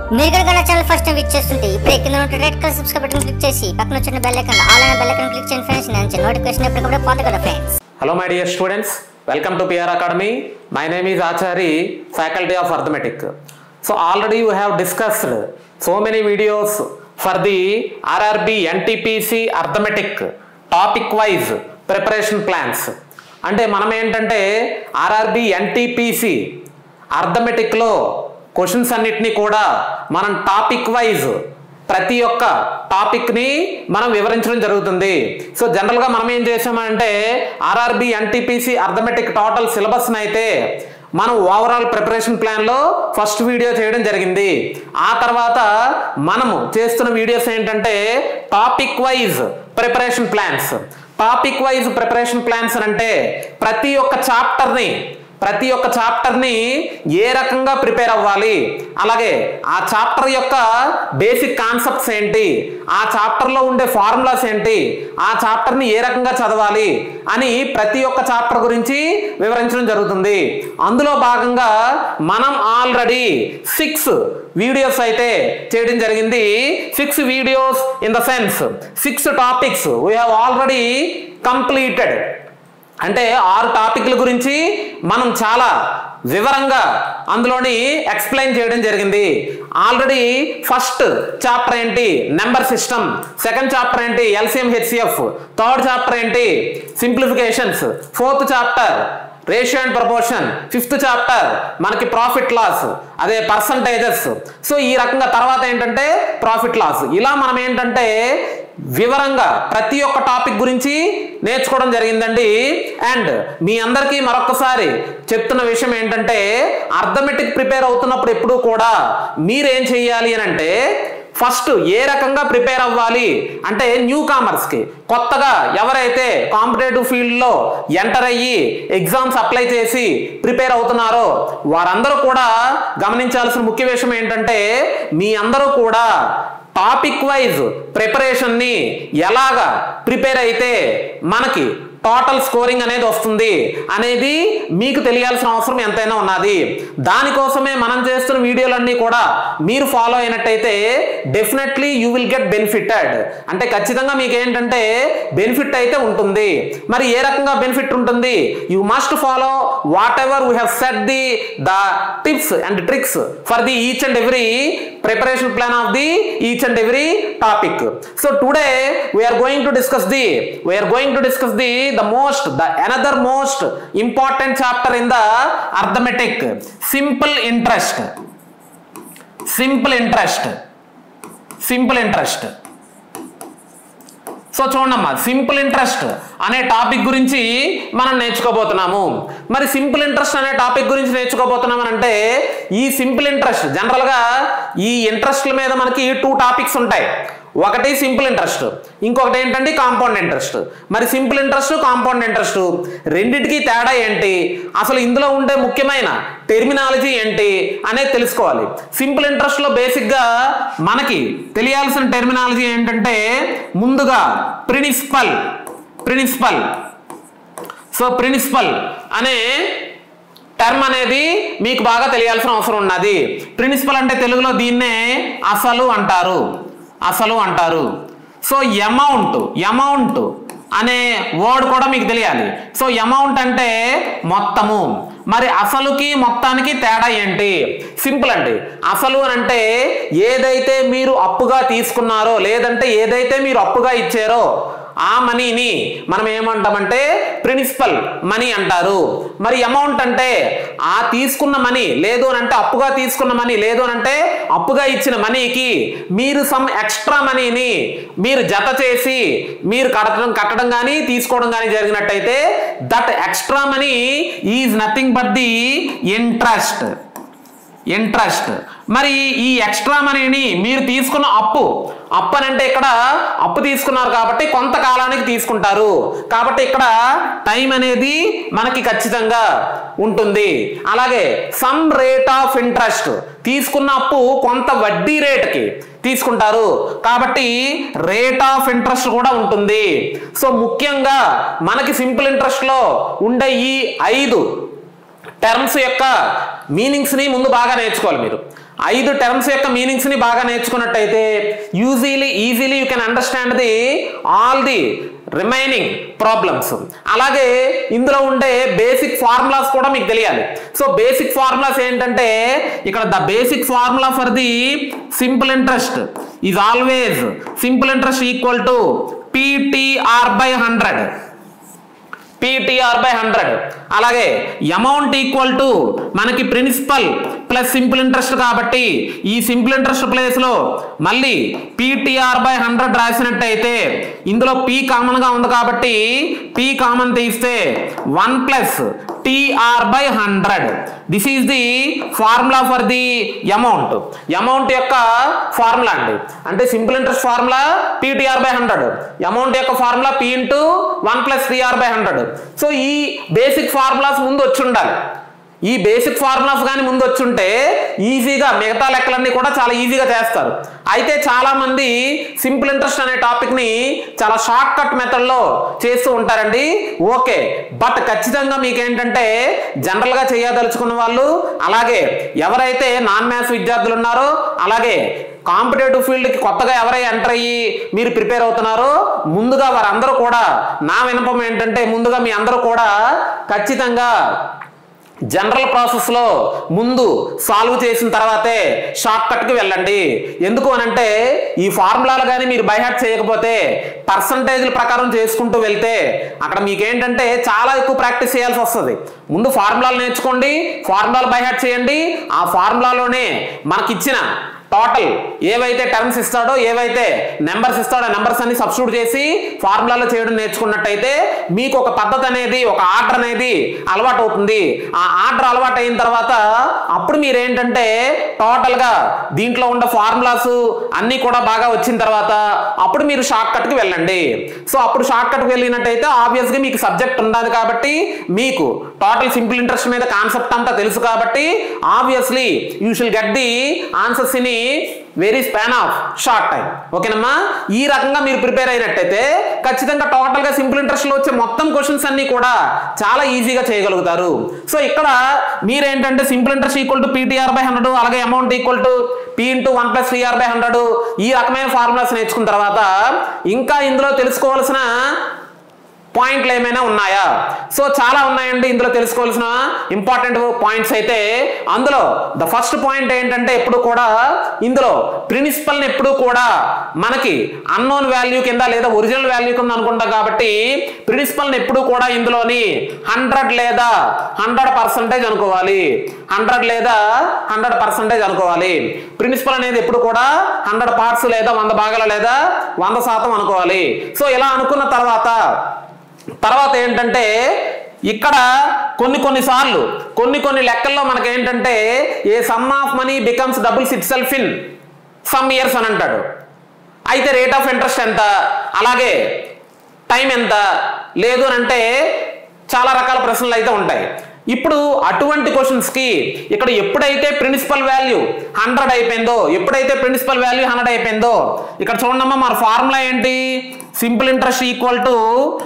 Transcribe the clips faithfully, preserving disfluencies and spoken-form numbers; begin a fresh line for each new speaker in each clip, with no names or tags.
మీరు కనుక నా ఛానల్ ఫస్ట్ టైం విచ్ చేస్తుంటే ఇప్పుడే కింద ఉన్న red colour subscribe button click చేసి పక్కన వచ్చిన బెల్ ఐకాన్ ఆల్ అనే బెల్ ఐకాన్ క్లిక్ చేయండి ఫ్రెండ్స్. నేను నోటిఫికేషన్ ఎప్పటికప్పుడు పొందగలరు friends.
Hello my dear students, welcome to P R Academy. My name is Achari, Faculty of Arithmetic. So already you have discussed so many videos for the R R B N T P C Arithmetic topic wise preparation plans. అంటే మనం ఏంటంటే R R B N T P C Arithmetic లో questions అన్నిటినీ కూడా మనం topic wise ప్రతి ఒక్క టాపిక్ని మనం వివరించడం జరుగుతుంది. సో జనరల్గా మనం ఏం చేసామంటే ఆర్ఆర్బి ఎన్టీపీసీ అర్థమెటిక్ టోటల్ సిలబస్ని అయితే మనం ఓవరాల్ ప్రిపరేషన్ ప్లాన్లో ఫస్ట్ వీడియో చేయడం జరిగింది. ఆ తర్వాత మనము చేస్తున్న వీడియోస్ ఏంటంటే topic wise preparation plans. Topic wise preparation plans అంటే ప్రతి ఒక్క చాప్టర్ని ప్రతి ఒక్క చాప్టర్ని ఏ రకంగా ప్రిపేర్ అవ్వాలి, అలాగే ఆ చాప్టర్ యొక్క బేసిక్ కాన్సెప్ట్స్ ఏంటి, ఆ చాప్టర్లో ఉండే ఫార్ములాస్ ఏంటి, ఆ చాప్టర్ని ఏ రకంగా చదవాలి అని ప్రతి ఒక్క చాప్టర్ గురించి వివరించడం జరుగుతుంది. అందులో భాగంగా మనం ఆల్రెడీ సిక్స్ వీడియోస్ అయితే చేయడం జరిగింది. Six videos in the sense six topics we have already completed. అంటే ఆరు టాపిక్ల గురించి మనం చాలా వివరంగా అందులోని ఎక్స్ప్లెయిన్ చేయడం జరిగింది. ఆల్రెడీ ఫస్ట్ చాప్టర్ ఏంటి నెంబర్ సిస్టమ్, సెకండ్ చాప్టర్ ఏంటి ఎల్సిఎం హెచ్సిఎఫ్, థర్డ్ చాప్టర్ ఏంటి simplifications, fourth chapter ratio and proportion, fifth chapter మనకి ప్రాఫిట్ లాస్ అదే పర్సంటేజెస్. సో ఈ రకంగా తర్వాత ఏంటంటే ప్రాఫిట్ లాస్. ఇలా మనం ఏంటంటే వివరంగా ప్రతి ఒక్క టాపిక్ గురించి నేర్చుకోవడం జరిగిందండి. అండ్ మీ అందరికీ మరొకసారి చెప్తున్న విషయం ఏంటంటే అర్థమెటిక్ ప్రిపేర్ అవుతున్నప్పుడు ఎప్పుడూ కూడా మీరేం చేయాలి అని అంటే ఫస్ట్ ఏ రకంగా ప్రిపేర్ అవ్వాలి అంటే న్యూ కామర్స్కి, కొత్తగా ఎవరైతే కాంపిటేటివ్ ఫీల్డ్లో ఎంటర్ అయ్యి ఎగ్జామ్స్ అప్లై చేసి ప్రిపేర్ అవుతున్నారో వారందరూ కూడా గమనించాల్సిన ముఖ్య విషయం ఏంటంటే మీ అందరూ కూడా టాపిక్ వైజ్ ప్రిపరేషన్ని ఎలాగా ప్రిపేర్ అయితే మనకి టోటల్ స్కోరింగ్ అనేది వస్తుంది అనేది మీకు తెలియాల్సిన అవసరం ఎంతైనా ఉన్నది. దానికోసమే మనం చేస్తున్న వీడియోలన్నీ కూడా మీరు ఫాలో అయినట్టయితే definitely you will get benefited. అంటే ఖచ్చితంగా మీకు ఏంటంటే బెనిఫిట్ అయితే ఉంటుంది. మరి ఏ రకంగా బెనిఫిట్ ఉంటుంది? You must follow whatever we have set the the tips and tricks for the each and every preparation plan of the each and every topic. So today we are going to discuss the we are going to discuss the the most the another most important chapter in the arithmetic, simple interest. Simple interest. Simple interest. So చూడమ్మా, simple interest అనే topic గురించి మనం నేర్చుకోబోతున్నాము. మరి simple interest అనే topic గురించి నేర్చుకోబోతున్నామని అంటే ఈ simple interest జనరల్గా ఈ ఇంట్రెస్ట్ల మీద మనకి టూ టాపిక్స్ ఉంటాయి. ఒకటి సింపుల్ ఇంట్రెస్ట్, ఇంకొకటి ఏంటంటే కాంపౌండ్ ఇంట్రెస్ట్. మరి సింపుల్ ఇంట్రెస్ట్ కాంపౌండ్ ఇంట్రెస్ట్ రెండింటికి తేడా ఏంటి, అసలు ఇందులో ఉండే ముఖ్యమైన టెర్మినాలజీ ఏంటి అనేది తెలుసుకోవాలి. సింపుల్ ఇంట్రెస్ట్లో బేసిక్గా మనకి తెలియాల్సిన టెర్మినాలజీ ఏంటంటే ముందుగా ప్రిన్సిపల్ ప్రిన్సిపల్ సో ప్రిన్సిపల్ అనే టర్మ్ అనేది మీకు బాగా తెలియాల్సిన అవసరం ఉన్నది. ప్రిన్సిపల్ అంటే తెలుగులో దీన్నే అసలు అంటారు అసలు అంటారు. సో అమౌంట్ అమౌంట్ అనే వర్డ్ కూడా మీకు తెలియాలి. సో అమౌంట్ అంటే మొత్తము. మరి అసలుకి మొత్తానికి తేడా ఏంటి? సింపుల్ అండి. అసలు అని అంటే ఏదైతే మీరు అప్పుగా తీసుకున్నారో లేదంటే ఏదైతే మీరు అప్పుగా ఇచ్చారో ఆ మనీని మనం ఏమంటామంటే ప్రిన్సిపల్ మనీ అంటారు. మరి అమౌంట్ అంటే ఆ తీసుకున్న మనీ లేదు అని అంటే అప్పుగా తీసుకున్న మనీ లేదు అని అంటే అప్పుగా ఇచ్చిన మనీకి మీరు సమ్ ఎక్స్ట్రా మనీని మీరు జత చేసి మీరు కట్టడం కట్టడం కానీ తీసుకోవడం కానీ జరిగినట్టయితే that extra money is nothing but the interest interest మరి ఈ ఎక్స్ట్రా మనీని మీరు తీసుకున్న అప్పు అప్పు అని అంటే ఇక్కడ అప్పు తీసుకున్నారు కాబట్టి కొంతకాలానికి తీసుకుంటారు కాబట్టి ఇక్కడ టైం అనేది మనకి ఖచ్చితంగా ఉంటుంది. అలాగే సమ్ రేట్ ఆఫ్ ఇంట్రెస్ట్ తీసుకున్న అప్పు కొంత వడ్డీ రేటుకి తీసుకుంటారు కాబట్టి రేట్ ఆఫ్ ఇంట్రెస్ట్ కూడా ఉంటుంది. సో ముఖ్యంగా మనకి సింపుల్ ఇంట్రెస్ట్ లో ఉండే ఈ ఐదు టర్మ్స్ యొక్క మీనింగ్స్ ని ముందు బాగా నేర్చుకోవాలి మీరు. ఐదు టర్మ్స్ యొక్క మీనింగ్స్ ని బాగా నేర్చుకున్నట్టయితే usually easily you can understand the all the remaining problems. అలాగే ఇందులో ఉండే బేసిక్ ఫార్ములాస్ కూడా మీకు తెలియాలి. సో బేసిక్ ఫార్ములాస్ ఏంటంటే ఇక్కడ the basic formula for the simple interest is always simple interest equal to PTR by hundred PTR by hundred. అలాగే amount equal to మనకి ప్రిన్సిపల్ ప్లస్ సింపుల్ ఇంట్రెస్ట్ కాబట్టి ఈ simple interest place లో మళ్ళీ PTR by hundred రాసినట్టయితే ఇందులో P common గా ఉంది కాబట్టి పీ కామన్ తీస్తే one plus TR by hundred. This is the formula for the amount. Amount యొక్క ఫార్ములా అండి, అంటే simple interest formula PTR by hundred, amount యొక్క formula P into one plus TR by hundred. So ఈ basic formulas ముందు వచ్చి ఉండాలి. ఈ basic formulas కానీ ముందు వచ్చుంటే ఈజీగా మిగతా లెక్కలన్నీ కూడా చాలా ఈజీగా చేస్తారు. అయితే చాలా మంది సింపుల్ ఇంట్రెస్ట్ అనే టాపిక్ ని చాలా షార్ట్ కట్ మెథడ్ లో చేస్తూ ఉంటారండి. ఓకే, బట్ ఖచ్చితంగా మీకు ఏంటంటే జనరల్ గా చేయదలుచుకున్న వాళ్ళు, అలాగే ఎవరైతే నాన్ మ్యాథ్స్ విద్యార్థులు ఉన్నారో, అలాగే కాంపిటేటివ్ ఫీల్డ్ కి కొత్తగా ఎవరైతే ఎంటర్ అయ్యి మీరు ప్రిపేర్ అవుతున్నారో ముందుగా వారందరూ కూడా నా విన్నపం ఏంటంటే ముందుగా మీ అందరూ కూడా ఖచ్చితంగా జనరల్ ప్రాసెస్ లో ముందు సాల్వ్ చేసిన తర్వాతే షార్ట్ కట్ కి వెళ్ళండి. ఎందుకు అనంటే ఈ ఫార్ములాలు కానీ మీరు బై హార్ట్ చేయకపోతే పర్సంటేజ్ల ప్రకారం చేసుకుంటూ వెళ్తే అక్కడ మీకేంటంటే చాలా ఎక్కువ ప్రాక్టీస్ చేయాల్సి వస్తుంది. ముందు ఫార్ములాలు నేర్చుకోండి, ఫార్ములాలు బై హార్ట్ చేయండి. ఆ ఫార్ములాలోనే మనకిచ్చిన టోటల్ ఏవైతే టర్మ్స్ ఇస్తాడో, ఏవైతే నెంబర్స్ ఇస్తాడో నెంబర్స్ అన్ని సబ్స్టిట్యూట్ చేసి ఫార్ములాలో చేయడం నేర్చుకున్నట్టయితే మీకు ఒక పద్ధతి అనేది, ఒక ఆర్డర్ అనేది అలవాటు అవుతుంది. ఆ ఆర్డర్ అలవాటు అయిన తర్వాత అప్పుడు మీరు ఏంటంటే టోటల్ గా దీంట్లో ఉన్న ఫార్ములాస్ అన్ని కూడా బాగా వచ్చిన తర్వాత అప్పుడు మీరు షార్ట్ కట్ కి వెళ్ళండి. సో అప్పుడు షార్ట్ కట్ కి వెళ్ళినట్టయితే ఆబ్వియస్ గా మీకు సబ్జెక్ట్ ఉండదు కాబట్టి, మీకు టోటల్ సింపుల్ ఇంట్రెస్ట్ మీద కాన్సెప్ట్ అంతా తెలుసు కాబట్టి obviously you shall get the answers in very span of short time. ఓకేనమ్మా, ఈ రకంగా మీరు ప్రిపేర్ అయినట్టయితే ఖచ్చితంగా టోటల్ గా సింపుల్ ఇంట్రెస్ట్ లో వచ్చే మొత్తం క్వశ్చన్స్ అన్ని కూడా చాలా ఈజీగా చేయగలుగుతారు. సో ఇక్కడ మీరేంటంటే simple interest equal to PTR by hundred, అలాగే amount equal to P into one plus TR by hundred, ఈ రకమైన ఫార్ములాస్ నేర్చుకున్న తర్వాత ఇంకా ఇందులో తెలుసుకోవాల్సిన పాయింట్లు ఏమైనా ఉన్నాయా? సో చాలా ఉన్నాయండి ఇందులో తెలుసుకోవాల్సిన ఇంపార్టెంట్ పాయింట్స్. అయితే అందులో ద ఫస్ట్ పాయింట్ ఏంటంటే ఎప్పుడు కూడా ఇందులో ప్రిన్సిపల్ ని ఎప్పుడు కూడా మనకి అన్నోన్ వాల్యూ కింద లేదా ఒరిజినల్ వాల్యూ కింద అనుకుంటాం కాబట్టి ప్రిన్సిపల్ ని ఎప్పుడు కూడా ఇందులోని హండ్రెడ్ లేదా హండ్రెడ్ పర్సెంటేజ్ అనుకోవాలి. హండ్రెడ్ లేదా హండ్రెడ్ పర్సెంటేజ్ అనుకోవాలి. ప్రిన్సిపల్ అనేది ఎప్పుడు కూడా హండ్రెడ్ పార్ట్స్ లేదా వంద భాగాలు లేదా వంద శాతం అనుకోవాలి. సో ఇలా అనుకున్న తర్వాత తర్వాత ఏంటంటే ఇక్కడ కొన్ని కొన్ని సార్లు కొన్ని కొన్ని లెక్కల్లో మనకి ఏంటంటే a sum of money becomes doubles itself in some years అని అంటాడు. అయితే రేట్ ఆఫ్ ఇంట్రెస్ట్ ఎంత, అలాగే టైం ఎంత, లేదు అని అంటే చాలా రకాల ప్రశ్నలు అయితే ఉంటాయి. ఇప్పుడు అటువంటి క్వశ్చన్స్ కి ఇక్కడ ఎప్పుడైతే ప్రిన్సిపల్ వాల్యూ హండ్రెడ్ అయిపోయిందో, ఎప్పుడైతే ప్రిన్సిపల్ వాల్యూ హండ్రెడ్ అయిపోయిందో ఇక్కడ చూడమ్మా మన ఫార్ములా ఏంటి, simple interest equal to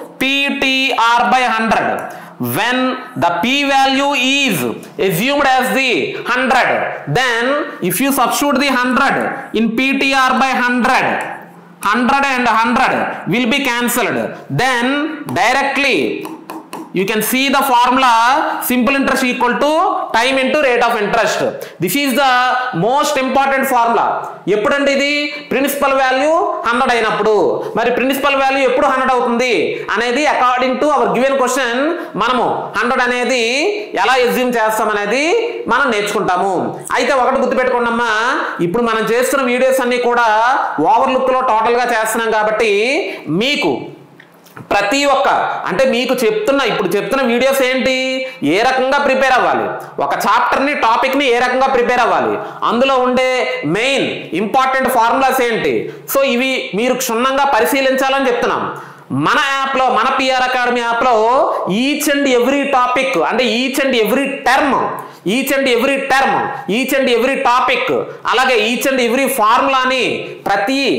PTR by hundred. When the p value is assumed as the one hundred, then if you substitute the one hundred in ptr by one hundred, one hundred and one hundred will be cancelled. Then directly you can see the formula simple interest equal to time into rate of interest. This is the most important formula. ఎప్పుడండి ఇది principal value hundred అయినప్పుడు. మరి principal value ఎప్పుడు hundred అవుతుంది అనేది according to our given question మనము hundred అనేది ఎలా ఎస్యూమ్ చేస్తాం అనేది మనం నేర్చుకుంటాము. అయితే ఒకటి గుర్తుపెట్టుకోండమ్మా, ఇప్పుడు మనం చేస్తున్న వీడియోస్ అన్ని కూడా ఓవర్ లుక్ లో టోటల్ గా చేస్తున్నాం కాబట్టి మీకు ప్రతి ఒక్క అంటే మీకు చెప్తున్న ఇప్పుడు చెప్తున్న వీడియోస్ ఏంటి, ఏ రకంగా ప్రిపేర్ అవ్వాలి, ఒక చాప్టర్ని టాపిక్ని ఏ రకంగా ప్రిపేర్ అవ్వాలి, అందులో ఉండే మెయిన్ ఇంపార్టెంట్ ఫార్ములాస్ ఏంటి, సో ఇవి మీరు క్షుణ్ణంగా పరిశీలించాలని చెప్తున్నాం. మన యాప్లో మన పిఆర్ అకాడమీ యాప్లో ఈచ్ అండ్ ఎవ్రీ టాపిక్ అంటే each and every term each and every term each and every topic అలాగే ఈచ్ అండ్ ఎవ్రీ ఫార్ములాని ప్రతి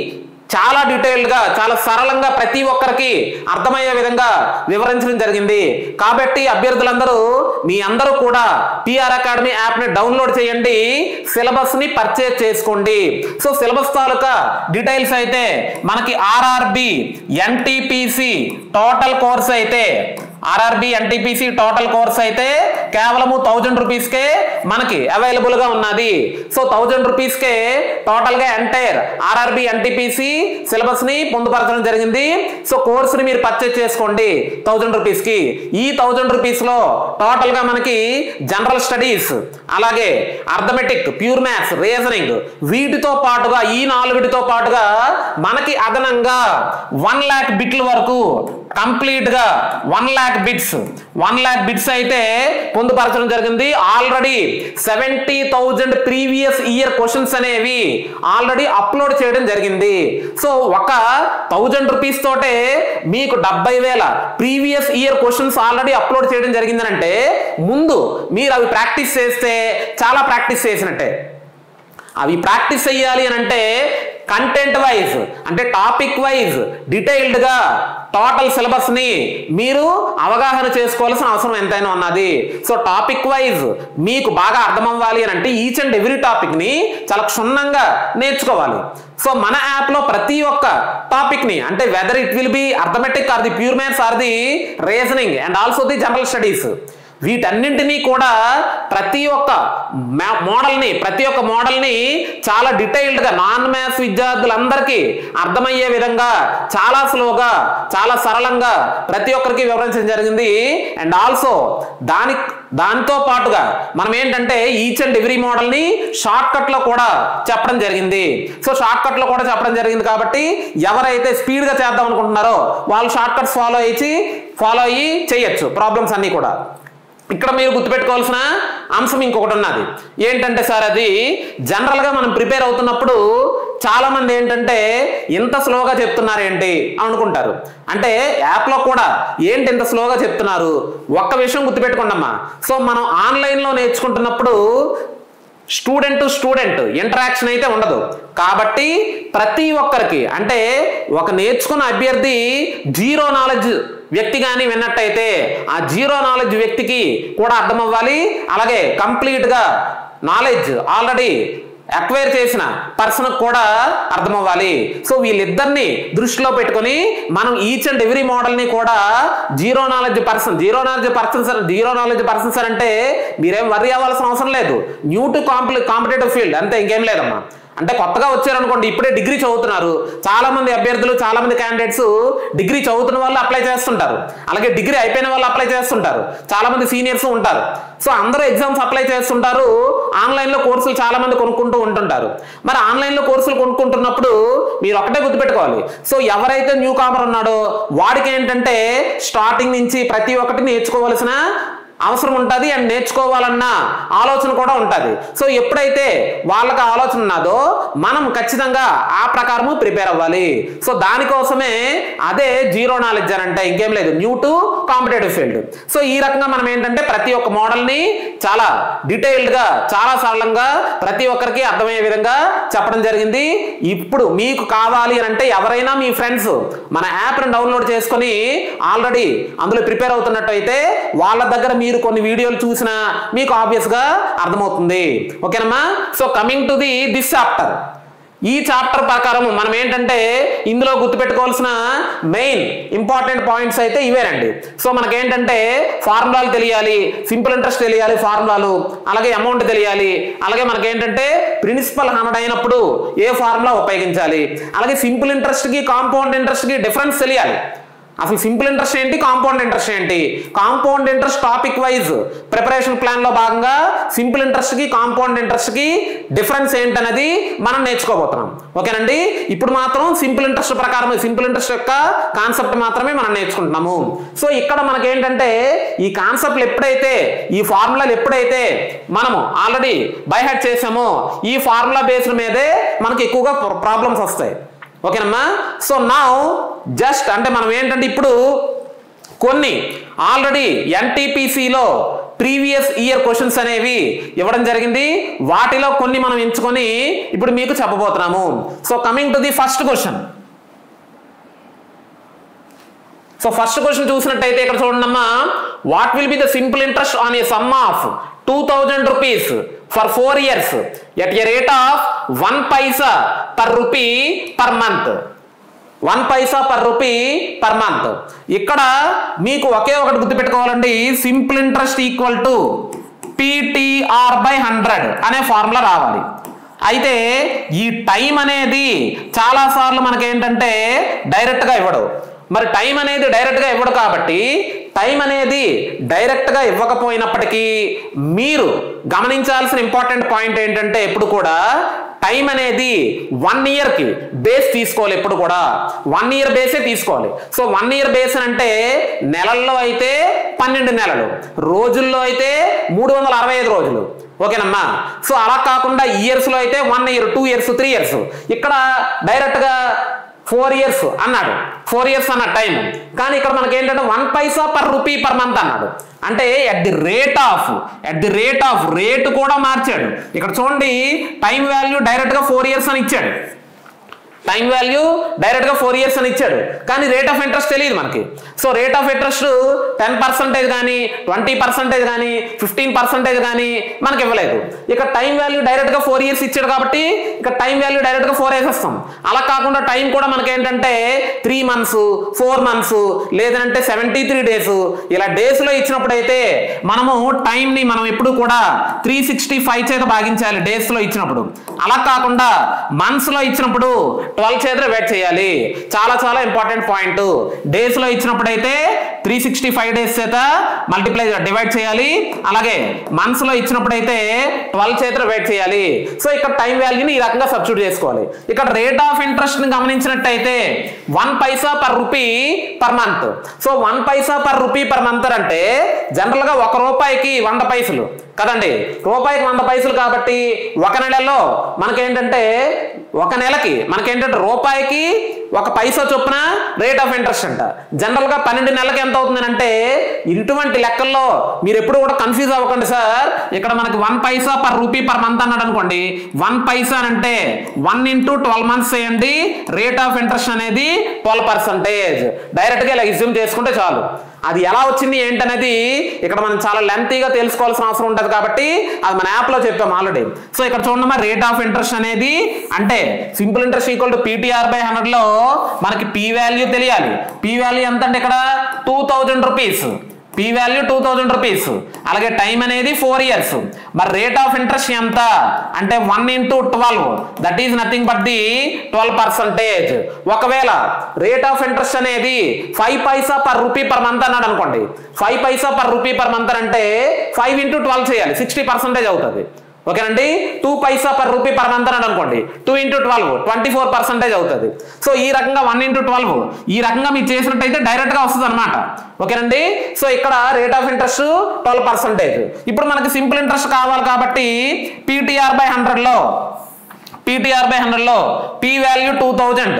చాలా డీటెయిల్డ్గా చాలా సరళంగా ప్రతి ఒక్కరికి అర్థమయ్యే విధంగా వివరించడం జరిగింది. కాబట్టి అభ్యర్థులందరూ మీ అందరూ కూడా పిఆర్ అకాడమీ యాప్ని డౌన్లోడ్ చేయండి, సిలబస్ని పర్చేజ్ చేసుకోండి. సో సిలబస్ తాలూకా డీటెయిల్స్ అయితే మనకి ఆర్ఆర్బి ఎన్టీపీసీ టోటల్ కోర్స్ అయితే ఆర్ఆర్బి ఎన్టీపీసీ టోటల్ కోర్స్ అయితే కేవలము థౌజండ్ రూపీస్కే మనకి అవైలబుల్గా ఉన్నది. సో థౌజండ్ రూపీస్కే టోటల్గా ఎంటైర్ ఆర్ఆర్బి ఎన్టీపీసీ సిలబస్ని పొందుపరచడం జరిగింది. సో కోర్సుని మీరు పర్చేజ్ చేసుకోండి థౌజండ్ రూపీస్కి. ఈ థౌజండ్ రూపీస్లో టోటల్గా మనకి జనరల్ స్టడీస్, అలాగే అర్థమెటిక్, ప్యూర్ మ్యాథ్స్, రీజనింగ్ వీటితో పాటుగా ఈ నాలుగిటితో పాటుగా మనకి అదనంగా వన్ ల్యాక్ బిట్ల వరకు కంప్లీట్ గా one lakh bits one lakh bits అయితే పొందుపరచడం జరిగింది. Already seventy thousand previous year questions అనేవి ఆల్రెడీ అప్లోడ్ చేయడం జరిగింది. సో ఒక థౌజండ్ రూపీస్ తోటే మీకు డెబ్బై వేల previous year questions already upload చేయడం జరిగింది అంటే ముందు మీరు అవి ప్రాక్టీస్ చేస్తే చాలా ప్రాక్టీస్ చేసినట్టే. అవి ప్రాక్టీస్ చేయాలి అని అంటే కంటెంట్ వైజ్ అంటే టాపిక్ వైజ్ డీటెయిల్డ్గా టోటల్ సిలబస్ని మీరు అవగాహన చేసుకోవాల్సిన అవసరం ఎంతైనా ఉన్నది. సో టాపిక్ వైజ్ మీకు బాగా అర్థం అవ్వాలి అని అంటే ఈచ్ అండ్ ఎవ్రీ టాపిక్ని చాలా క్షుణ్ణంగా నేర్చుకోవాలి. సో మన యాప్లో ప్రతి ఒక్క టాపిక్ని అంటే whether it will be arithmetic or the pure maths or the reasoning and also the general studies, వీటన్నింటినీ కూడా ప్రతి ఒక్క మోడల్ని ప్రతి ఒక్క మోడల్ని చాలా డీటెయిల్డ్గా నాన్ మ్యాథ్స్ విద్యార్థులందరికీ అర్థమయ్యే విధంగా చాలా స్లోగా చాలా సరళంగా ప్రతి ఒక్కరికి వివరించడం జరిగింది. అండ్ ఆల్సో దాని దానితో పాటుగా మనం ఏంటంటే ఈచ్ అండ్ ఎవ్రీ మోడల్ని షార్ట్ కట్లో కూడా చెప్పడం జరిగింది. సో షార్ట్ కట్లో కూడా చెప్పడం జరిగింది కాబట్టి ఎవరైతే స్పీడ్గా చేద్దాం అనుకుంటున్నారో వాళ్ళు షార్ట్ కట్స్ ఫాలో అయ్యి ఫాలో అయ్యి చేయొచ్చు ప్రాబ్లమ్స్ అన్నీ కూడా. ఇక్కడ మీరు గుర్తుపెట్టుకోవాల్సిన అంశం ఇంకొకటి ఉన్నది ఏంటంటే సార్, అది జనరల్గా మనం ప్రిపేర్ అవుతున్నప్పుడు చాలామంది ఏంటంటే ఇంత స్లోగా చెప్తున్నారు ఏంటి అనుకుంటారు. అంటే యాప్లో కూడా ఏంటి ఇంత స్లోగా చెప్తున్నారు, ఒక్క విషయం గుర్తుపెట్టుకోండమ్మా. సో మనం ఆన్లైన్లో నేర్చుకుంటున్నప్పుడు స్టూడెంట్ టు స్టూడెంట్ ఇంటరాక్షన్ అయితే ఉండదు. కాబట్టి ప్రతి ఒక్కరికి అంటే ఒక నేర్చుకున్న అభ్యర్థి జీరో నాలెడ్జ్ వ్యక్తి కానీ విన్నట్టయితే ఆ జీరో నాలెడ్జ్ వ్యక్తికి కూడా అర్థం అవ్వాలి, అలాగే కంప్లీట్గా నాలెడ్జ్ ఆల్రెడీ అక్వైర్ చేసిన పర్సన్ కూడా అర్థం అవ్వాలి. సో వీళ్ళిద్దరిని దృష్టిలో పెట్టుకొని మనం ఈచ్ అండ్ ఎవ్రీ మోడల్ని కూడా zero knowledge person zero knowledge person sir zero knowledge person sir అంటే మీరేం వర్రీ అవ్వాల్సిన అవసరం లేదు. న్యూ టు కాంప్లి కాంపిటేటివ్ ఫీల్డ్ అంతే, ఇంకేం లేదమ్మా. అంటే కొత్తగా వచ్చారనుకోండి, ఇప్పుడే డిగ్రీ చదువుతున్నారు చాలా మంది అభ్యర్థులు, చాలా మంది క్యాండిడేట్స్ డిగ్రీ చదువుతున్న వాళ్ళు అప్లై చేస్తుంటారు, అలాగే డిగ్రీ అయిపోయిన వాళ్ళు అప్లై చేస్తుంటారు, చాలా మంది సీనియర్స్ ఉంటారు. సో అందరూ ఎగ్జామ్స్ అప్లై చేస్తుంటారు, ఆన్లైన్లో కోర్సులు చాలా మంది కొనుక్కుంటూ ఉంటుంటారు. మరి ఆన్లైన్లో కోర్సులు కొనుక్కుంటున్నప్పుడు మీరు ఒకటే గుర్తుపెట్టుకోవాలి. సో ఎవరైతే న్యూ కామర్ ఉన్నాడో వాడికి ఏంటంటే స్టార్టింగ్ నుంచి ప్రతి ఒక్కటి నేర్చుకోవాల్సిన అవసరం ఉంటుంది అండ్ నేర్చుకోవాలన్న ఆలోచన కూడా ఉంటుంది. సో ఎప్పుడైతే వాళ్ళకి ఆలోచన ఉన్నదో మనం ఖచ్చితంగా ఆ ప్రకారము ప్రిపేర్ అవ్వాలి. సో దానికోసమే అదే జీరో నాలెడ్జ్ అని అంటే ఇంకేం లేదు, new to competitive field. So ఈ రకంగా మనం ఏంటంటే ప్రతి ఒక్క మోడల్ని చాలా డీటెయిల్డ్గా చాలా సరళంగా ప్రతి ఒక్కరికి అర్థమయ్యే విధంగా చెప్పడం జరిగింది. ఇప్పుడు మీకు కావాలి అని అంటే ఎవరైనా మీ ఫ్రెండ్స్ మన యాప్ని డౌన్లోడ్ చేసుకొని ఆల్రెడీ అందులో ప్రిపేర్ అవుతున్నట్టు అయితే వాళ్ళ దగ్గర మీరు కొన్ని వీడియోలు చూసినా మీకు ఆబ్వియస్ గా అర్థమవుతుంది. ఓకేనమ్మా. So coming to the this chapter, ఈ చాప్టర్ ప్రకారం మనం ఏంటంటే ఇందులో గుర్తుపెట్టుకోవాల్సిన మెయిన్ ఇంపార్టెంట్ పాయింట్స్ అయితే ఇవేనండి. సో మనకేంటంటే ఫార్ములాలు తెలియాలి, సింపుల్ ఇంట్రెస్ట్ తెలియాలి ఫార్ములాలు, అలాగే అమౌంట్ తెలియాలి, అలాగే మనకేంటంటే ప్రిన్సిపల్ హండ్రెడ్ అయినప్పుడు ఏ ఫార్ములా ఉపయోగించాలి, అలాగే సింపుల్ ఇంట్రెస్ట్కి కాంపౌండ్ ఇంట్రెస్ట్కి డిఫరెన్స్ తెలియాలి. అసలు సింపుల్ ఇంట్రెస్ట్ ఏంటి, కాంపౌండ్ ఇంట్రెస్ట్ ఏంటి, compound interest topic wise preparation plan లో భాగంగా సింపుల్ ఇంట్రెస్ట్ కి కాంపౌండ్ ఇంట్రెస్ట్ కి డిఫరెన్స్ ఏంటనేది మనం నేర్చుకోబోతున్నాం. ఓకేనండి. ఇప్పుడు మాత్రం సింపుల్ ఇంట్రెస్ట్ ప్రకారం సింపుల్ ఇంట్రెస్ట్ యొక్క కాన్సెప్ట్ మాత్రమే మనం నేర్చుకుంటున్నాము. సో ఇక్కడ మనకేంటంటే ఈ కాన్సెప్ట్లు ఎప్పుడైతే ఈ ఫార్ములాలు ఎప్పుడైతే మనము ఆల్రెడీ బై హార్ట్ చేసామో ఈ ఫార్ములా బేస్డ్ మీదే మనకి ఎక్కువగా ప్రాబ్లమ్స్ వస్తాయి. ఓకేనమ్మా. సో నౌ జస్ట్ అంటే మనం ఏంటంటే ఇప్పుడు కొన్ని ఆల్రెడీ ఎన్టీపీసీలో ప్రీవియస్ ఇయర్ క్వశ్చన్స్ అనేవి ఇవ్వడం జరిగింది, వాటిలో కొన్ని మనం ఎంచుకొని ఇప్పుడు మీకు చెప్పబోతున్నాము. So coming to the first question, so first question చూసినట్టయితే ఇక్కడ చూడండి అమ్మా, what will be the simple interest on a sum of two thousand rupees for four years at a rate of one paisa per rupee per month. One paisa per rupee per month. ఇక్కడ మీకు ఒకే ఒకటి గుర్తుపెట్టుకోవాలండి, simple interest equal to PTR by hundred అనే formula రావాలి. అయితే ఈ time అనేది చాలా సార్లు మనకేంటంటే డైరెక్ట్గా ఇవ్వడు. మరి టైం అనేది డైరెక్ట్గా ఇవ్వడు కాబట్టి టైం అనేది డైరెక్ట్గా ఇవ్వకపోయినప్పటికీ మీరు గమనించాల్సిన ఇంపార్టెంట్ పాయింట్ ఏంటంటే ఎప్పుడు కూడా టైం అనేది వన్ ఇయర్కి బేస్ తీసుకోవాలి. ఎప్పుడు కూడా వన్ ఇయర్ బేసే తీసుకోవాలి. సో వన్ ఇయర్ బేస్ అంటే నెలల్లో అయితే పన్నెండు నెలలు, రోజుల్లో అయితే మూడు వందల అరవై ఐదు రోజులు. ఓకేనమ్మా. సో అలా కాకుండా ఇయర్స్లో అయితే one year, two years, three years. ఇక్కడ డైరెక్ట్గా ఫోర్ ఇయర్స్ అన్నాడు, ఫోర్ ఇయర్స్ అన్న టైం. కానీ ఇక్కడ మనకి ఏంటంటే one paisa per rupee per month అన్నాడు. అంటే at the rate of at the rate of rate కూడా మార్చాడు. ఇక్కడ చూడండి, టైం వాల్యూ డైరెక్ట్ గా ఫోర్ ఇయర్స్ అని ఇచ్చాడు. టైం వాల్యూ డైరెక్ట్ గా ఫోర్ ఇయర్స్ అని ఇచ్చాడు, కానీ రేట్ ఆఫ్ ఇంట్రెస్ట్ తెలియదు మనకి. So rate of interest ten percentage కానీ ట్వంటీ పర్సెంటేజ్ కానీ ఫిఫ్టీన్ పర్సెంటేజ్ కానీ మనకి ఇవ్వలేదు. ఇక టైం వాల్యూ డైరెక్ట్ గా ఫోర్ ఇయర్స్ ఇచ్చాడు కాబట్టి ఇక టైం వాల్యూ డైరెక్ట్ గా ఫోర్ వేసేస్తాం. అలా కాకుండా టైం కూడా మనకి ఏంటంటే త్రీ మంత్స్ ఫోర్ మంత్స్ లేదంటే సెవెంటీ త్రీ డేస్ ఇలా డేస్ లో ఇచ్చినప్పుడు అయితే మనము టైం ని మనం ఎప్పుడు కూడా త్రీ సిక్స్టీ ఫైవ్ చేత భాగించాలి డేస్ లో ఇచ్చినప్పుడు. అలా కాకుండా మంత్స్ లో ఇచ్చినప్పుడు ట్వెల్వ్ చేత డివైడ్ చేయాలి. చాలా చాలా ఇంపార్టెంట్ పాయింట్. డేస్ లో ఇచ్చినప్పుడు అయితే త్రీ సిక్స్టీ ఫైవ్ డేస్ చేత మల్టిప్లై డివైడ్ చేయాలి. అలాగే మంత్స్ లో ఇచ్చినప్పుడు అయితే ట్వెల్వ్ చేత డివైడ్ చేయాలి. సో ఇక్కడ టైం వాల్యూని ఈ రకంగా సబ్స్టిట్యూట్ చేసుకోవాలి. ఇక్కడ రేట్ ఆఫ్ ఇంట్రెస్ట్ ని గమనించినట్టయితే one paisa per rupee per month. So one paisa per rupee per month అంటే జనరల్ గా ఒక రూపాయికి వంద పైసలు కదండి. రూపాయికి వంద పైసలు కాబట్టి ఒక నెలలో మనకేంటంటే ఒక నెలకి మనకేంటంటే రూపాయికి ఒక పైసా చొప్పున రేట్ ఆఫ్ ఇంట్రెస్ట్ అంట. జనరల్ గా పన్నెండు నెలలకి ఎంత అవుతుంది అంటే ఇటువంటి లెక్కల్లో మీరు ఎప్పుడు కూడా కన్ఫ్యూజ్ అవ్వకండి సార్. ఇక్కడ మనకి one paisa per rupee per month అన్నాడు అనుకోండి, వన్ పైసా అంటే వన్ ఇంటూ ట్వెల్వ్ మంత్స్ చేయండి, రేట్ ఆఫ్ ఇంట్రెస్ట్ అనేది ట్వెల్వ్ పర్సెంటేజ్. డైరెక్ట్ గా ఇలా ఎగ్జ్యూమ్ చేసుకుంటే చాలు. అది ఎలా వచ్చింది ఏంటనేది ఇక్కడ మనం చాలా లెంతీగా తెలుసుకోవాల్సిన అవసరం ఉంటుంది కాబట్టి అది మన యాప్ లో చెప్పాం ఆల్రెడీ. సో ఇక్కడ చూడండి, రేట్ ఆఫ్ ఇంట్రెస్ట్ అనేది అంటే simple interest equal to PTR by hundred లో మనకి పీ వాల్యూ తెలియాలి. పీ వాల్యూ ఎంత అంటే ఇక్కడ two thousand rupees P value two thousand rupees. అలాగే టైం అనేది ఫోర్ ఇయర్స్. మరి రేట్ ఆఫ్ ఇంట్రెస్ట్ ఎంత అంటే one into twelve, that is nothing but the twelve percentage. ఒకవేళ రేట్ ఆఫ్ ఇంట్రెస్ట్ అనేది five paisa per rupee per month అన్నాడు అనుకోండి, five paisa per rupee per month అంటే ఫైవ్ ఇంటూ ట్వెల్వ్ చేయాలి, sixty percentage అవుతుంది. ఓకేనండి. Two paisa per rupee per month అన్నాడు అనుకోండి, two into twelve twenty four percentage అవుతుంది. సో ఈ రకంగా వన్ ఇంటూ ట్వెల్వ్ ఈ రకంగా మీరు చేసినట్టయితే డైరెక్ట్ గా వస్తుంది అనమాట. ఓకేనండి. సో ఇక్కడ rate of interest twelve percentage. ఇప్పుడు మనకి సింపుల్ ఇంట్రెస్ట్ కావాలి కాబట్టి పీటీఆర్ బై హండ్రెడ్ లో పీటీఆర్ బై హండ్రెడ్ లో P value two thousand,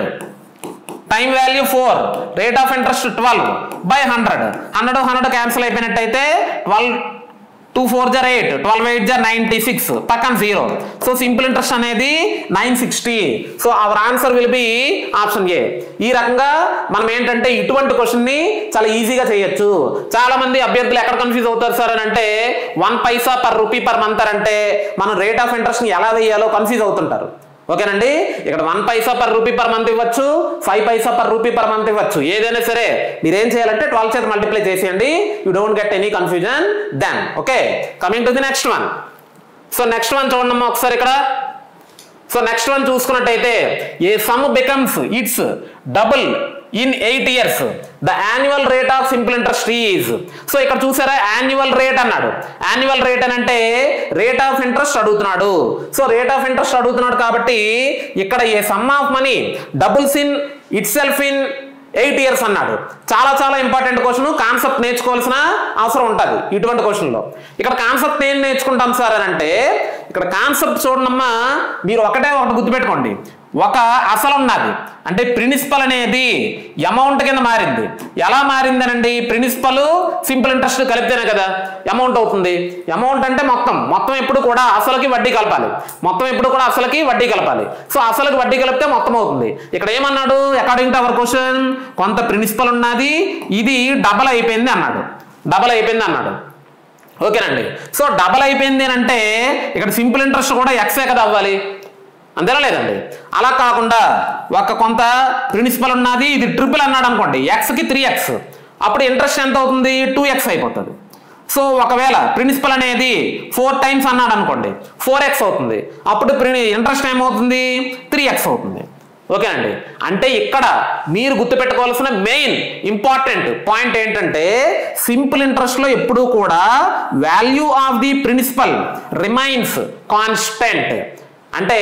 time value four, rate of interest twelve by hundred. Hundred hundred cancel అయిపోయినట్టయితే twelve two four are eight, twelve eight are ninety six, పక్కన జీరో. So simple interest అనేది nine sixty. So our answer will be option A. ఈ రకంగా మనం ఏంటంటే ఇటువంటి question ని చాలా ఈజీగా చేయొచ్చు. చాలా మంది అభ్యర్థులు ఎక్కడ కన్ఫ్యూజ్ అవుతారు సార్ అని అంటే one paisa per rupee per month అంటే మనం రేట్ ఆఫ్ ఇంట్రెస్ట్ ని ఎలా వేయాలో కన్ఫ్యూజ్ అవుతుంటారు. ఓకేనండి. ఇక్కడ one paisa per rupee per month ఇవ్వచ్చు, five paisa per rupee per month ఇవ్వచ్చు. ఏదైనా సరే మీరు ఏం చేయాలంటే ట్వెల్వ్ చేత మల్టిప్లై చేసేయండి. You don't get any confusion then. Okay, coming to the next one. So next one చూడమ్మా ఒకసారి ఇక్కడ. సో నెక్స్ట్ వన్ చూసుకున్నట్టయితే a sum becomes its double in eight years, the annual rate of simple interest is. So ఇక్కడ చూసారా annual rate అన్నాడు. Annual rate అని అంటే rate of interest అడుగుతున్నాడు. సో రేట్ ఆఫ్ ఇంట్రెస్ట్ అడుగుతున్నాడు కాబట్టి ఇక్కడ a sum of money doubles in itself in eight years అన్నాడు. చాలా చాలా ఇంపార్టెంట్ క్వశ్చన్. కాన్సెప్ట్ నేర్చుకోవాల్సిన అవసరం ఉంటుంది ఇటువంటి క్వశ్చన్లో. ఇక్కడ కాన్సెప్ట్ ఏం నేర్చుకుంటాం సార్ అని అంటే ఇక్కడ కాన్సెప్ట్ చూడమ్మా, మీరు ఒకటే ఒకటి గుర్తుపెట్టుకోండి. ఒక అసలు ఉన్నది అంటే ప్రిన్సిపల్ అనేది అమౌంట్ కింద మారింది. ఎలా మారిందనండి? ప్రిన్సిపల్ సింపుల్ ఇంట్రెస్ట్ కలిపితేనే కదా అమౌంట్ అవుతుంది. అమౌంట్ అంటే మొత్తం మొత్తం ఎప్పుడు కూడా అసలుకి వడ్డీ కలపాలి. మొత్తం ఎప్పుడు కూడా అసలుకి వడ్డీ కలపాలి. సో అసలుకి వడ్డీ కలిపితే మొత్తం అవుతుంది. ఇక్కడ ఏమన్నాడు? అకార్డింగ్ టు అవర్ క్వశ్చన్ కొంత ప్రిన్సిపల్ ఉన్నది, ఇది డబల్ అయిపోయింది అన్నాడు. డబల్ అయిపోయింది అన్నాడు ఓకేనండి. సో డబల్ అయిపోయింది అని అంటే ఇక్కడ సింపుల్ ఇంట్రెస్ట్ కూడా ఎక్సే కదా అవ్వాలి, అంతేనా లేదండి? అలా కాకుండా ఒక కొంత ప్రిన్సిపల్ ఉన్నది, ఇది ట్రిపుల్ అన్నాడు అనుకోండి, ఎక్స్కి త్రీ ఎక్స్, అప్పుడు ఇంట్రెస్ట్ ఎంత అవుతుంది? టూ ఎక్స్ అయిపోతుంది. సో ఒకవేళ ప్రిన్సిపల్ అనేది ఫోర్ టైమ్స్ అన్నాడు అనుకోండి, ఫోర్ ఎక్స్ అవుతుంది, అప్పుడు ఇంట్రెస్ట్ ఏమవుతుంది? త్రీ ఎక్స్ అవుతుంది. ఓకేనండి. అంటే ఇక్కడ మీరు గుర్తుపెట్టుకోవాల్సిన మెయిన్ ఇంపార్టెంట్ పాయింట్ ఏంటంటే సింపుల్ ఇంట్రెస్ట్ లో ఎప్పుడూ కూడా value of the principal remains constant. అంటే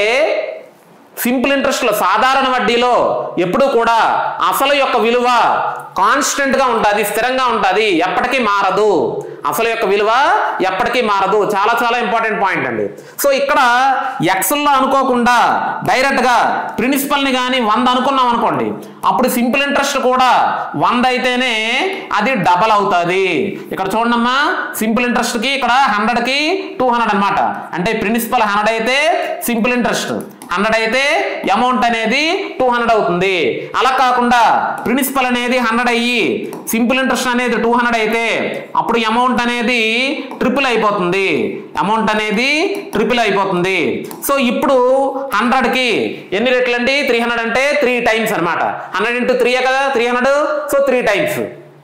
సింపుల్ ఇంట్రెస్ట్ లో సాధారణ వడ్డీలో ఎప్పుడూ కూడా అసలు యొక్క విలువ కాన్స్టెంట్ గా ఉంటుంది, స్థిరంగా ఉంటుంది, ఎప్పటికీ మారదు. అసలు యొక్క విలువ ఎప్పటికీ మారదు. చాలా చాలా ఇంపార్టెంట్ పాయింట్ అండి. సో ఇక్కడ ఎక్స్లో అనుకోకుండా డైరెక్ట్ గా ప్రిన్సిపల్ ని కానీ వంద అనుకున్నాం అనుకోండి, అప్పుడు సింపుల్ ఇంట్రెస్ట్ కూడా వంద అయితేనే అది డబల్ అవుతుంది. ఇక్కడ చూడమ్మా, సింపుల్ ఇంట్రెస్ట్ కి ఇక్కడ హండ్రెడ్ కి టూ హండ్రెడ్ అనమాట. అంటే ప్రిన్సిపల్ హండ్రెడ్ అయితే సింపుల్ ఇంట్రెస్ట్ హండ్రెడ్ అయితే అమౌంట్ అనేది టూ హండ్రెడ్ అవుతుంది. అలా కాకుండా ప్రిన్సిపల్ అనేది హండ్రెడ్ అయ్యి సింపుల్ ఇంట్రెస్ట్ అనేది టూ హండ్రెడ్ అయితే అప్పుడు అమౌంట్ అనేది ట్రిపుల్ అయిపోతుంది. అమౌంట్ అనేది ట్రిపుల్ అయిపోతుంది. సో ఇప్పుడు హండ్రెడ్ కి ఎన్ని రెట్లు అండి? త్రీ హండ్రెడ్ అంటే త్రీ టైమ్స్ అనమాట. హండ్రెడ్ ఇంటూ త్రీ కదా three hundred. So three times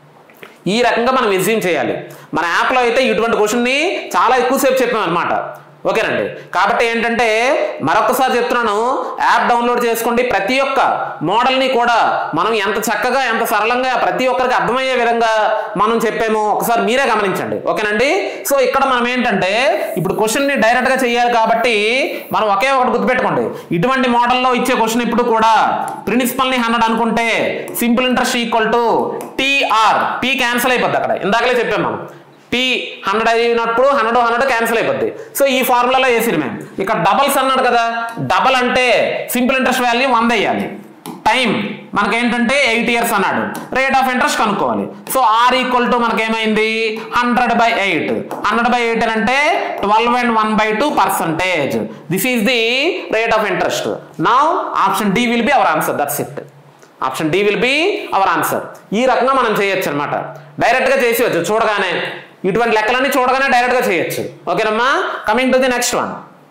ఈ రకంగా మనం ఎస్యూమ్ చేయాలి. మన యాప్లో అయితే ఇటువంటి క్వశ్చన్ని చాలా ఎక్కువసేపు చెప్పాం అనమాట. ఓకేనండి. కాబట్టి ఏంటంటే మరొకసారి చెప్తున్నాను, యాప్ డౌన్లోడ్ చేసుకోండి. ప్రతి ఒక్క మోడల్ని కూడా మనం ఎంత చక్కగా ఎంత సరళంగా ప్రతి ఒక్కరికి అర్థమయ్యే విధంగా మనం చెప్పాము, ఒకసారి మీరే గమనించండి. ఓకేనండి. సో ఇక్కడ మనం ఏంటంటే ఇప్పుడు క్వశ్చన్ని డైరెక్ట్గా చేయాలి కాబట్టి మనం ఒకే ఒకటి గుర్తుపెట్టుకోండి, ఇటువంటి మోడల్లో ఇచ్చే క్వశ్చన్ ఇప్పుడు కూడా ప్రిన్సిపల్ని హండ్రెడ్ అనుకుంటే simple interest equal to TR, P cancel అయిపోద్ది. అక్కడ ఇందాకలే చెప్పాం మనం, పీ హండ్రెడ్ అయినప్పుడు హండ్రెడ్ హండ్రెడ్ క్యాన్సిల్ అయిపోద్ది. సో ఈ ఫార్ములాలో వేసిరు మేము. ఇక్కడ డబల్స్ అన్నాడు కదా, డబల్ అంటే సింపుల్ ఇంట్రెస్ట్ వాల్యూ వంద అయ్యాలి. టైం మనకేంటంటే ఎయిట్ ఇయర్స్ అన్నాడు. రేట్ ఆఫ్ ఇంట్రెస్ట్ కనుక్కోవాలి. సో ఆర్ ఈక్వల్ టు మనకేమైంది? Hundred by eight. Hundred by eight అంటే twelve and one by two percentage. This is the rate of interest. Now option D will be our answer. That's it. Option D will be our answer. ఈ రకంగా మనం చేయొచ్చు అనమాట. డైరెక్ట్గా చేసేయచ్చు, చూడగానే ఇటువంటి లెక్కలన్నీ చూడగానే డైరెక్ట్గా చేయొచ్చు. ఓకేనమ్మా. Coming to the next one.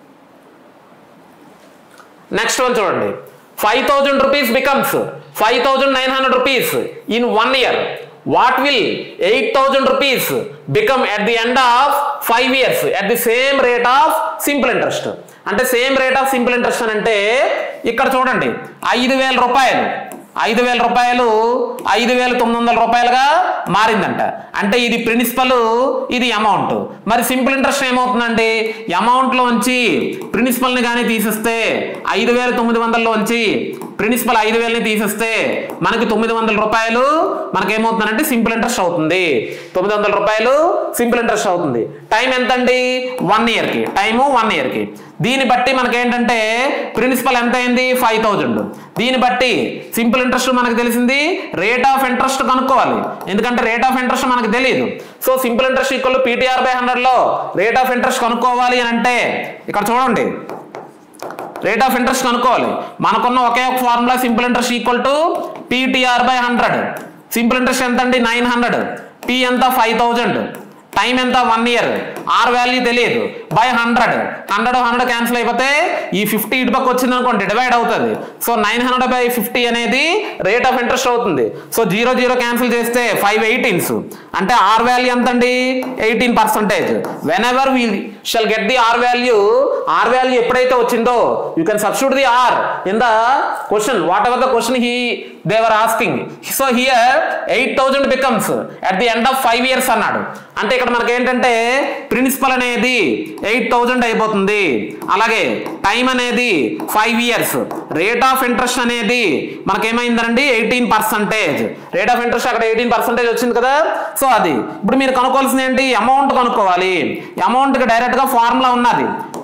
Next one చూడండి. Five thousand rupees becomes five thousand nine hundred rupees in one year. What will eight thousand rupees become at the end of five years at the same rate of simple interest. అంటే same rate of simple interest అని అంటే ఇక్కడ చూడండి, ఐదు వేల రూపాయలు ఐదు వేల రూపాయలు ఐదు వేల తొమ్మిది వందల రూపాయలుగా మారిందంట. అంటే ఇది ప్రిన్సిపల్, ఇది అమౌంట్. మరి సింపుల్ ఇంట్రెస్ట్ ఏమవుతుందండి? అమౌంట్లోంచి ప్రిన్సిపల్ని కానీ తీసేస్తే ఐదు వేల తొమ్మిది వందలలోంచి ప్రిన్సిపల్ ఐదు వేలని తీసేస్తే మనకి తొమ్మిది వందల రూపాయలు మనకేమవుతుందంటే సింపుల్ ఇంట్రెస్ట్ అవుతుంది. తొమ్మిది వందల రూపాయలు సింపుల్ ఇంట్రెస్ట్ అవుతుంది. టైం ఎంత అండి? వన్ ఇయర్కి. టైము వన్ ఇయర్కి. దీన్ని బట్టి మనకేంటంటే ప్రిన్సిపల్ ఎంత అయింది? Five thousand. దీన్ని బట్టి సింపుల్ ఇంట్రెస్ట్ మనకు తెలిసింది, రేట్ ఆఫ్ ఇంట్రెస్ట్ కనుక్కోవాలి. ఎందుకంటే రేట్ ఆఫ్ ఇంట్రెస్ట్ మనకు తెలియదు. So simple interest equal PTR by hundred లో రేట్ ఆఫ్ ఇంట్రెస్ట్ కనుక్కోవాలి అని అంటే ఇక్కడ చూడండి, రేట్ ఆఫ్ ఇంట్రెస్ట్ కనుక్కోవాలి. మనకున్న ఒకే ఒక formula simple interest equal to PTR by hundred. Simple interest ఎంత అండి? Nine hundred. పీ ఎంత? Five thousand. టైం ఎంత? One year. ఆర్ వాల్యూ తెలియదు. By hundred. Hundred hundred cancel అయిపోతే ఈ ఫిఫ్టీ ఇటు పక్క వచ్చింది అనుకోండి, డివైడ్ అవుతుంది. So nine hundred by fifty అనేది రేట్ ఆఫ్ ఇంట్రెస్ట్ అవుతుంది. సో జీరో జీరో క్యాన్సిల్ చేస్తే ఫైవ్ ఎయిటీన్స్ అంటే ఆర్ వాల్యూ ఎంత అండి? Eighteen percentage. Whenever we shall get the R value, R value ఎప్పుడైతే వచ్చిందో you can substitute the R in the question, whatever the question he they were asking. So here eight thousand becomes at the end of five years అన్నాడు. అంటే ఇక్కడ మనకి ఏంటంటే principal అనేది eight thousand అయిపోతుంది. అలాగే టైం అనేది five years. Rate of interest అనేది మనకేమైందండి? Eighteen percentage. Rate of interest అక్కడ ఎయిటీన్ పర్సెంటేజ్ వచ్చింది కదా. సో అది ఇప్పుడు మీరు కనుక్కోవాల్సింది ఏంటి? అమౌంట్ కనుక్కోవాలి. అమౌంట్కి డైరెక్ట్గా ఫార్ములా ఉన్నది,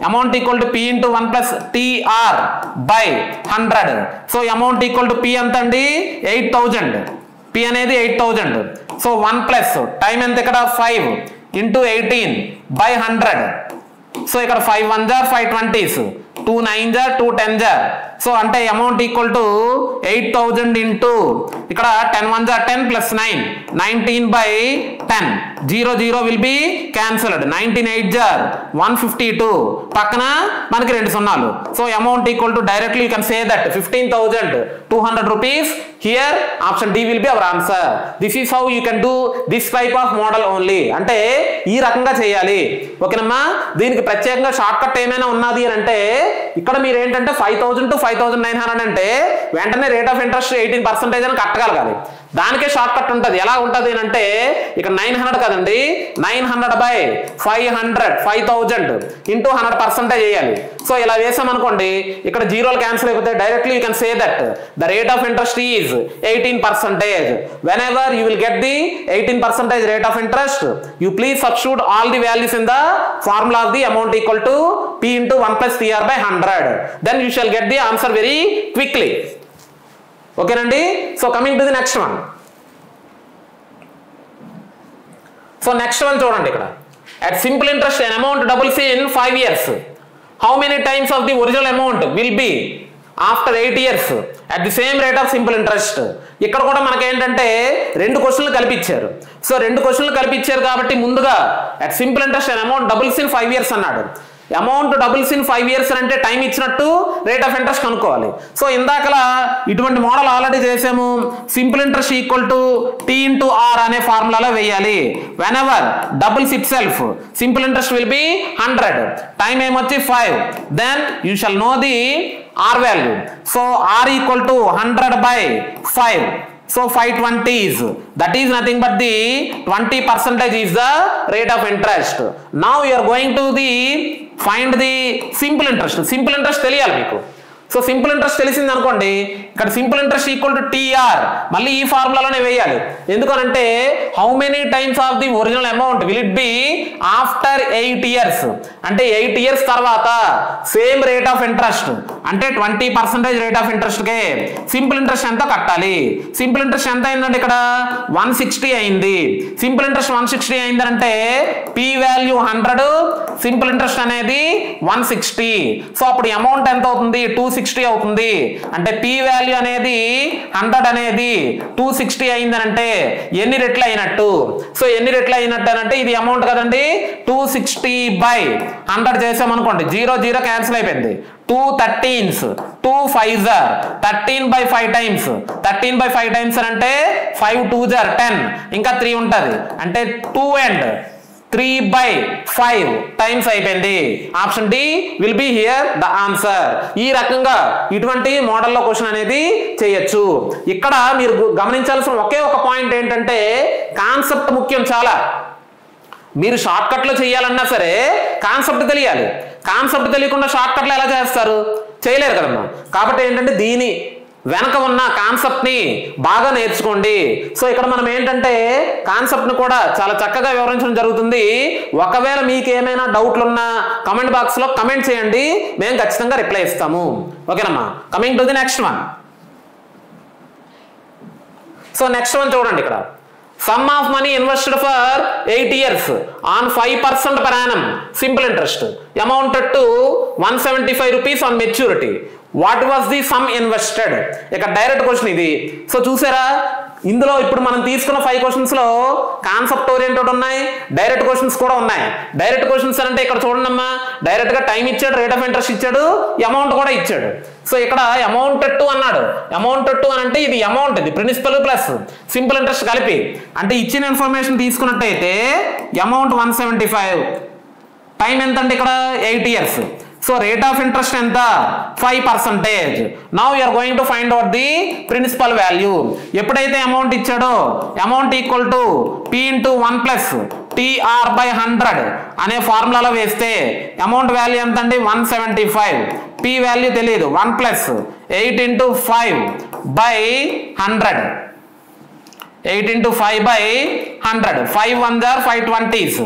amount equal to P into one plus T R by one hundred. So amount equal to P antandi eight thousand. P అనేది eight thousand. So one plus time ఎంత ఇక్కడ five into eighteen by one hundred. So ఇక్కడ five ones are five twenties, two nines are two tens are. So అంటే amount equal to eight thousand into ఇక్కడ ten ones are ten plus nine, nineteen by ten. zero zero will be cancelled. nineteen eights are one fifty-two. పక్కన మనకి రెండు సున్నాలు. So amount equal to directly you can say that fifteen thousand two hundred rupees. Here option D will be our answer. This is how you can do this type of model only. అంటే ఈ రకంగా చేయాలి. ఓకేనమ్మా, దీనికి ప్రత్యేకంగా short cut ఏమైనా ఉన్నది అని అంటే ఇక్కడ మీరు ఏంటంటే five thousand to five thousand nine hundred అంటే వెంటనే rate of interest eighteen percentage అని కట్టగలగాలి. దానికే షార్ట్ కట్ ఉంటుంది. ఎలా ఉంటుంది అంటే ఇక్కడ నైన్ హండ్రెడ్ కదండి, nine hundred by five hundred five thousand into hundred percentage వేయాలి. సో ఇలా వేసామనుకోండి ఇక్కడ జీరోలు క్యాన్సిల్ అయిపోతే directly you can say that the rate of interest is eighteen percentage. Whenever you will get the eighteen percentage rate of interest, you please substitute all the values in the formula of the amount equal to P into one plus T R by one hundred. Then you shall get the answer very quickly. Okay nandi? So coming to the next one. So next one చూడండి ఇక్కడ. At simple interest an amount doubles in five years. How many times of the original amount will be after eight years at the same rate of simple interest? ఇక్కడ కూడా మనకి ఏంటంటే రెండు క్వశ్చన్లు కల్పించారు. So రెండు క్వశ్చన్లు కల్పించారు కాబట్టి ముందుగా at simple interest an amount doubles in five years అన్నాడు. Amount doubles in five years అంటే టైం ఇచ్చినట్టు రేట్ ఆఫ్ ఇంట్రెస్ట్ కనుక్కోవాలి. సో ఇందాకలా ఇటువంటి మోడల్ ఆల్రెడీ చేసాము. Simple interest equal to T into R అనే ఫార్ములాలో వేయాలి. Whenever doubles itself simple interest will be hundred, time ఏమొచ్చి five, then you shall know the R value. So R equal to hundred by five. So five twenties, that is nothing but the twenty percentage is the rate of interest. Now you are going to the find the simple interest. Simple interest తెలియాలి మీకు. So simple interest తెలిసింది అనుకోండి, ఇక్కడ simple interest equal to TR మళ్ళీ ఈ ఫార్ములాలోనే వేయాలి. ఎందుకనంటే how many times of the original amount will it be after eight years అంటే ఎయిట్ ఇయర్స్ తర్వాత సేమ్ రేట్ ఆఫ్ ఇంట్రెస్ట్ అంటే twenty percentage rate of interest కే సింపుల్ ఇంట్రెస్ట్ ఎంత కట్టాలి. సింపుల్ ఇంట్రెస్ట్ ఎంత అయిందంటే ఇక్కడ వన్ సిక్స్టీ అయింది. సింపుల్ ఇంట్రెస్ట్ వన్ సిక్స్టీ అయిందంటే P value hundred, simple interest అనేది వన్ సిక్స్టీ. సో అప్పుడు అమౌంట్ ఎంత అవుతుంది, టూ సిక్స్టీ అవుతుంది. అంటే పి వాల్యూ అనేది హండ్రెడ్ అనేది టూ సిక్స్టీ అయిందనంటే ఎన్ని రెట్లు అయినట్టు. సో ఎన్ని రెట్లు అయినట్టు అంటే ఇది అమౌంట్ కదండి, టూ సిక్స్టీ బై హండ్రెడ్ చేసామనుకోండి జీరో జీరో క్యాన్సిల్ అయిపోయింది. Two thirteens, two five are thirteen by five times, thirteen by five times అంటే ఫైవ్ టూ జార్ టెన్, ఇంకా త్రీ ఉంటుంది అంటే two and three by five times అయిపోయింది. Option D will be here the answer. ఈ రకంగా ఇటువంటి మోడల్లో question అనేది చేయొచ్చు. ఇక్కడ మీరు గమనించాల్సిన ఒకే ఒక పాయింట్ ఏంటంటే కాన్సెప్ట్ ముఖ్యం చాలా. మీరు షార్ట్ కట్లో చేయాలన్నా సరే కాన్సెప్ట్ తెలియాలి. కాన్సెప్ట్ తెలియకుండా షార్ట్ కట్లో ఎలా చేస్తారు, చేయలేరు కదమ్మా. కాబట్టి ఏంటంటే దీని వెనక ఉన్న కాన్సెప్ట్ ని బాగా నేర్చుకోండి. సో ఇక్కడ మనం ఏంటంటే కాన్సెప్ట్ ని కూడా చాలా చక్కగా వివరించడం జరుగుతుంది. ఒకవేళ మీకు ఏమైనా డౌట్లు ఉన్నా కమెంట్ బాక్స్ లో కమెంట్ చేయండి, మేము ఖచ్చితంగా రిప్లై ఇస్తాము. ఓకేనమ్మా. Coming to the next one. So next one చూడండి ఇక్కడ. Sum of money invested for eight years on five percent per annum simple interest amounted to one seventy five rupees on maturity. What was the sum invested? ఇక direct question ఇది. So చూసారా, ఇందులో ఇప్పుడు మనం తీసుకున్న five questions లో concept oriented ఉన్నాయి, direct questions కూడా ఉన్నాయి. డైరెక్ట్ క్వశ్చన్స్ అంటే ఇక్కడ చూడండి అమ్మా, డైరెక్ట్ గా టైం ఇచ్చాడు, రేట్ ఆఫ్ ఇంట్రెస్ట్ ఇచ్చాడు, అమౌంట్ కూడా ఇచ్చాడు. సో ఇక్కడ అమౌంటెడ్ టు అన్నాడు. అమౌంటెడ్ టు అని అంటే ఇది అమౌంట్, ఇది ప్రిన్సిపల్ ప్లస్ సింపుల్ ఇంట్రెస్ట్ కలిపి. అంటే ఇచ్చిన ఇన్ఫర్మేషన్ తీసుకున్నట్టయితే amount one seventy five, time ఎంత అంటే ఇక్కడ eight years. So rate of interest ఎంత, five percentage. Now you're going to find out the principal value. ఎప్పుడైతే అమౌంట్ ఇచ్చాడో amount equal to P into one plus TR by hundred అనే ఫార్ములాలో వేస్తే amount value ఎంత అండి, one seventy five. P value తెలియదు, one plus eight into five by hundred, eight into five by hundred, five one are five twenties,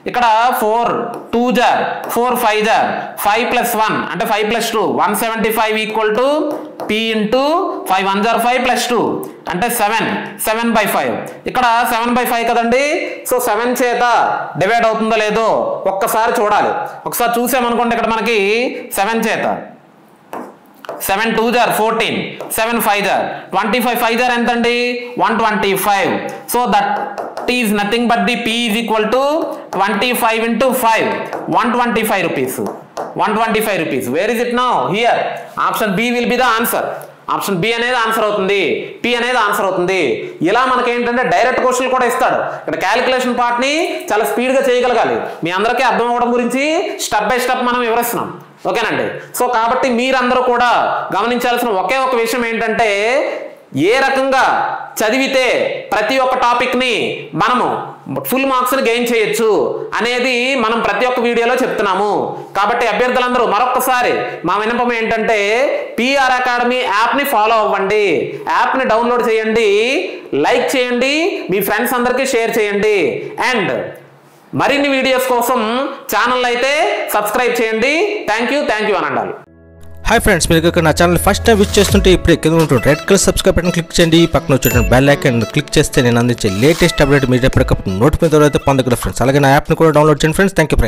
ఇక్కడ four two are four five are five plus one అంటే five plus two one seventy five equal to P into five one are five plus two అంటే seven seven by five ఇక్కడ seven by five కదండి. So seven చేత divide అవుతుందో లేదో ఒక్కసారి చూడాలి. ఒకసారి చూసామనుకోండి ఇక్కడ మనకి సెవెన్ చేత seven two are fourteen seven five are twenty five five are ఎంత అండి one twenty five. So that is nothing but the P is equal to twenty five into five one twenty five rupees one twenty five rupees. Where is it now? Here option B will be the answer. Option B అనేది answer అవుతుంది, P అనేది answer అవుతుంది. ఇలా మనకి ఏంటంటే direct question కూడా ఇస్తాడు. ఇక్కడ క్యాలిక్యులేషన్ పార్ట్ ని చాలా స్పీడ్ గా చేయగలగాలి. మీ అందరికీ అర్థం అవ్వడం గురించి స్టెప్ బై స్టెప్ మనం వివరిస్తున్నాం. ఓకేనండి. సో కాబట్టి మీరందరూ కూడా గమనించాల్సిన ఒకే ఒక విషయం ఏంటంటే ఏ రకంగా చదివితే ప్రతి ఒక్క టాపిక్ ని మనము ఫుల్ మార్క్స్ ని గెయిన్ చేయొచ్చు అనేది మనం ప్రతి ఒక్క వీడియోలో చెప్తున్నాము. కాబట్టి అభ్యర్థులందరూ మరొకసారి మా విన్నపం ఏంటంటే పిఆర్ అకాడమీ యాప్ ని ఫాలో అవ్వండి, యాప్ ని డౌన్లోడ్ చేయండి, లైక్ చేయండి, మీ ఫ్రెండ్స్ అందరికీ షేర్ చేయండి. అండ్ మరిన్ని వీడియోస్ కోసం ఛానల్ అయితే సబ్స్క్రైబ్ చేయండి. థ్యాంక్ యూ థ్యాంక్ యూ అని అండాలి.
హాయ్ ఫ్రెండ్స్, మీరు ఇక్కడ నా ఛానల్ ఫస్ట్ టైం విజిట్ చేస్తుంటే ఇప్పుడు కింద ఉంటుంది red colour subscribe button click చేయండి. పక్కన వచ్చే బెల్ ఐకాన్ క్లిక్ చేస్తే నేను అందించే లేటెస్ట్ అప్డేట్ మీరు ఎప్పటికప్పుడు నోటిఫికేషన్ ద్వారా పొందగలరు ఫ్రెండ్స్. అలాగే నా యాప్ని కూడా డౌన్లోడ్ చేయండి ఫ్రెండ్స్. Thank you friends.